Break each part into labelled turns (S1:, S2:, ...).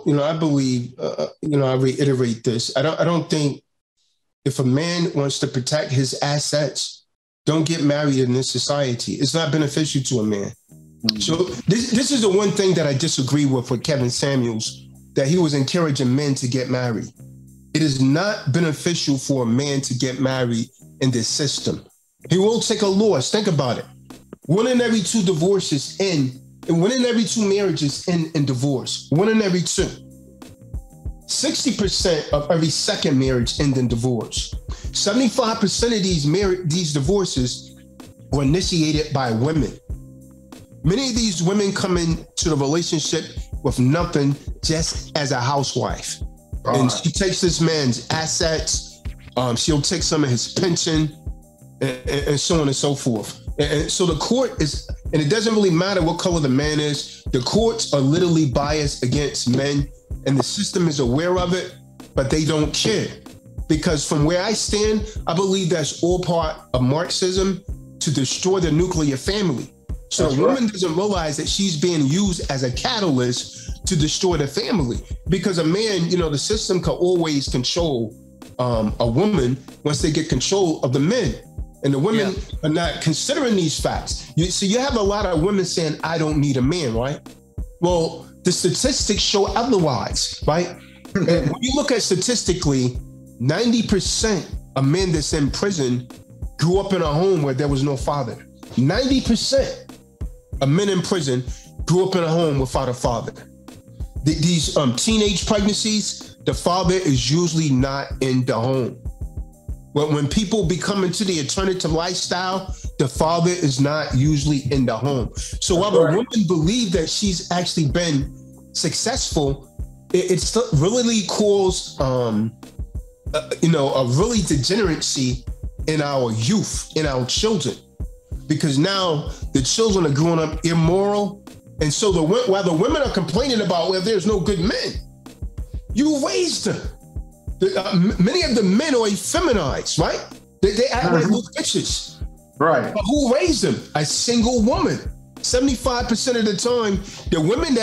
S1: I believe, I reiterate this. I don't think if a man wants to protect his assets, don't get married in this society. It's not beneficial to a man. Mm-hmm. So this is the one thing that I disagree with Kevin Samuels, that he was encouraging men to get married. It is not beneficial for a man to get married in this system. He will take a loss. Think about it. 1 in every 2 divorces end, and 1 in every 2 marriages end in divorce. 1 in every 2. 60% of every second marriage end in divorce. 75% of these divorces were initiated by women. Many of these women come into the relationship with nothing, just as a housewife. And she takes this man's assets. She'll take some of his pension and so on and so forth. And so the court is, and it doesn't really matter what color the man is, the courts are literally biased against men, and the system is aware of it, but they don't care. Because from where I stand, I believe that's all part of Marxism to destroy the nuclear family. So the woman doesn't realize that she's being used as a catalyst to destroy the family. Because a man, the system can always control a woman once they get control of the men. And the women are not considering these facts. So you have a lot of women saying, I don't need a man, right? Well, the statistics show otherwise, right? And when you look at statistically, 90% of men that's in prison grew up in a home where there was no father. 90% of men in prison grew up in a home without a father. These teenage pregnancies, the father is usually not in the home. When people become into the alternative lifestyle, the father is not usually in the home. So while the woman believes that she's actually been successful, it really caused a really degeneracy in our youth, in our children, because now the children are growing up immoral. And so while the women are complaining about, well, there's no good men, you raised them. Many of the men are effeminized, right? They act like little bitches.
S2: Right.
S1: But who raised them? A single woman. 75% of the time, the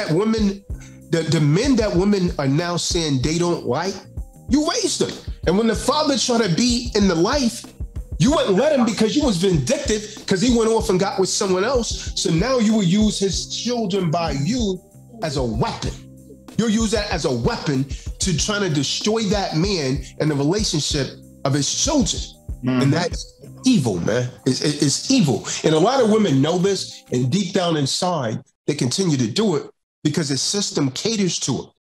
S1: men that women are now saying they don't like, you raised them. And when the father tried to be in the life, you wouldn't let him because you was vindictive because he went off and got with someone else. So now you will use his children by you as a weapon. You'll use that as a weapon to try to destroy that man and the relationship of his children. Mm-hmm. And that's evil, man. It's evil. And a lot of women know this, and deep down inside, they continue to do it because the system caters to it.